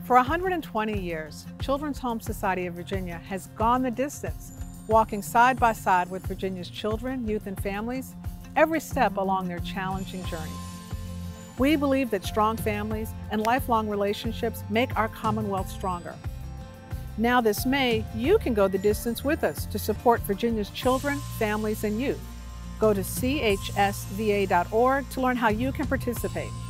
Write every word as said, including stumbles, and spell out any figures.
For one hundred twenty years, Children's Home Society of Virginia has gone the distance, walking side by side with Virginia's children, youth, and families, every step along their challenging journey. We believe that strong families and lifelong relationships make our Commonwealth stronger. Now this May, you can go the distance with us to support Virginia's children, families, and youth. Go to C H S V A dot org to learn how you can participate.